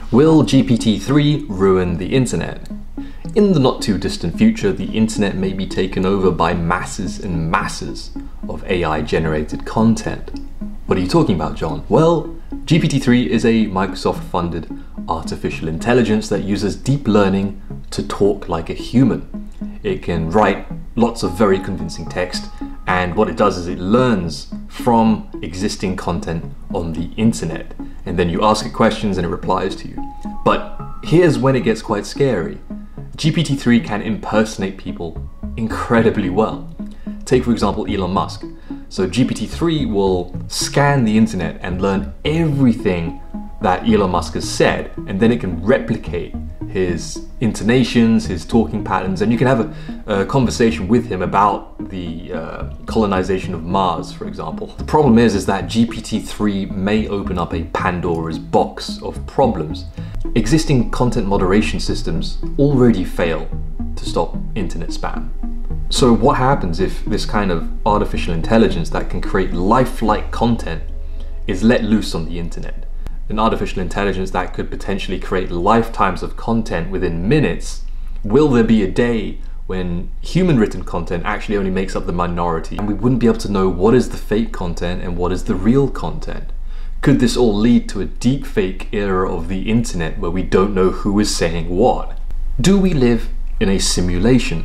Will GPT-3 ruin the internet? In the not too distant future, the internet may be taken over by masses and masses of AI generated content. What are you talking about, John? Well, GPT-3 is a Microsoft funded artificial intelligence that uses deep learning to talk like a human. It can write lots of very convincing text, and what it does is it learns from existing content on the internet, and then you ask it questions and it replies to you. But here's when it gets quite scary. GPT-3 can impersonate people incredibly well. Take for example Elon Musk. So GPT-3 will scan the internet and learn everything that Elon Musk has said, and then it can replicate his intonations, his talking patterns, and you can have a conversation with him about the colonization of Mars, for example. The problem is that GPT-3 may open up a Pandora's box of problems. Existing content moderation systems already fail to stop internet spam. So what happens if this kind of artificial intelligence that can create lifelike content is let loose on the internet? An artificial intelligence that could potentially create lifetimes of content within minutes. Will there be a day when human written content actually only makes up the minority and we wouldn't be able to know what is the fake content and what is the real content? Could this all lead to a deep fake era of the internet where we don't know who is saying what? Do we live in a simulation?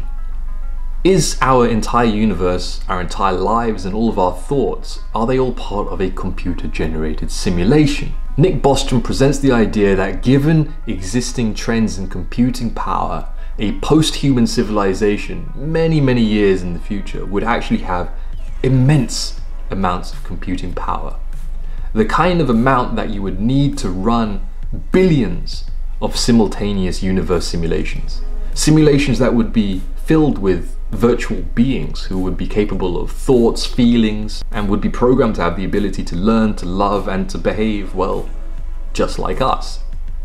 Is our entire universe, our entire lives and all of our thoughts, are they all part of a computer generated simulation? Nick Bostrom presents the idea that given existing trends in computing power, a post-human civilization many years in the future would actually have immense amounts of computing power. The kind of amount that you would need to run billions of simultaneous universe simulations. Simulations that would be filled with virtual beings who would be capable of thoughts, feelings, and would be programmed to have the ability to learn, to love, and to behave, well, just like us.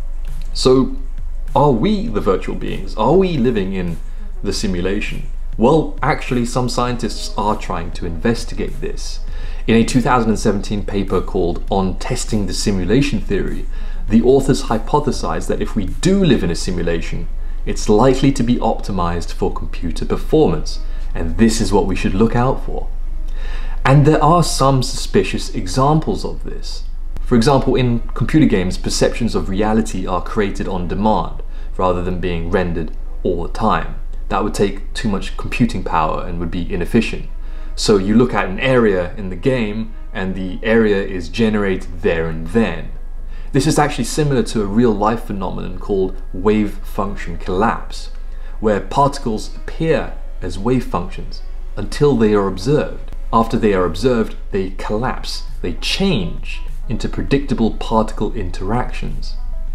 So, are we the virtual beings? Are we living in the simulation? Well, actually, some scientists are trying to investigate this. In a 2017 paper called On Testing the Simulation Theory, the authors hypothesized that if we do live in a simulation, it's likely to be optimized for computer performance, and this is what we should look out for. And there are some suspicious examples of this. For example, in computer games, perceptions of reality are created on demand rather than being rendered all the time. That would take too much computing power and would be inefficient. So you look at an area in the game and the area is generated there and then. This is actually similar to a real-life phenomenon called wave function collapse, where particles appear as wave functions until they are observed. After they are observed, they collapse, they change into predictable particle interactions.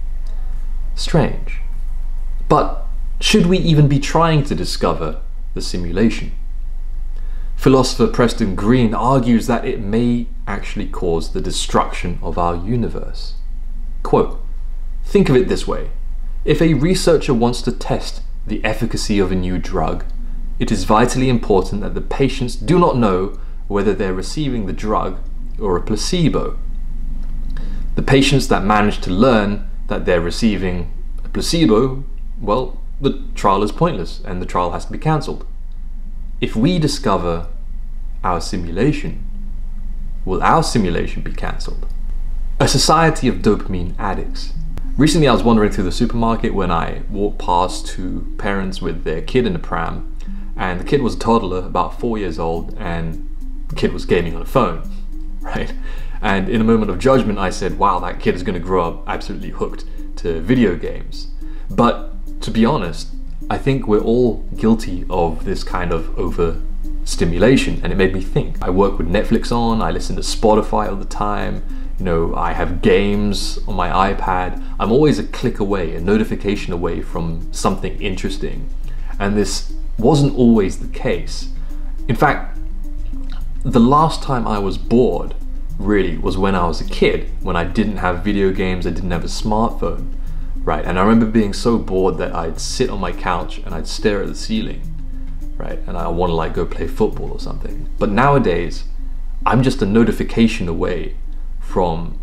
Strange. But should we even be trying to discover the simulation? Philosopher Preston Green argues that it may actually cause the destruction of our universe. Quote, think of it this way. If a researcher wants to test the efficacy of a new drug, it is vitally important that the patients do not know whether they're receiving the drug or a placebo. The patients that manage to learn that they're receiving a placebo, well, the trial is pointless and the trial has to be cancelled. If we discover our simulation, will our simulation be cancelled? A society of dopamine addicts. Recently I was wandering through the supermarket when I walked past two parents with their kid in a pram, and the kid was a toddler, about 4 years old, and the kid was gaming on a phone, right? And in a moment of judgment I said, wow, that kid is going to grow up absolutely hooked to video games. But to be honest, I think we're all guilty of this kind of overstimulation, and it made me think. I work with Netflix on, I listen to Spotify all the time, you know, I have games on my iPad. I'm always a click away, a notification away from something interesting. And this wasn't always the case. In fact, the last time I was bored really was when I was a kid, when I didn't have video games, I didn't have a smartphone, right? And I remember being so bored that I'd sit on my couch and I'd stare at the ceiling, right? And I want to like go play football or something. But nowadays, I'm just a notification away from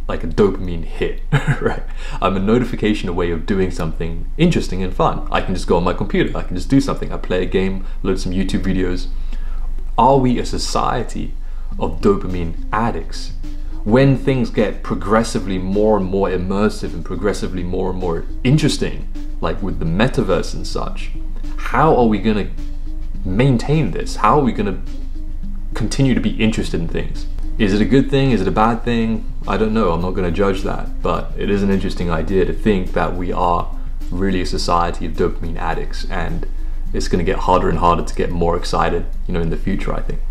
like a dopamine hit, right? I'm a notification away of doing something interesting and fun. I can just go on my computer, I can just do something. I play a game, load some YouTube videos. Are we a society of dopamine addicts? When things get progressively more and more immersive and progressively more and more interesting, like with the metaverse and such, how are we going to maintain this? How are we going to continue to be interested in things? Is it a good thing? Is it a bad thing? I don't know. I'm not going to judge that, but it is an interesting idea to think that we are really a society of dopamine addicts, and it's going to get harder and harder to get more excited, in the future, I think.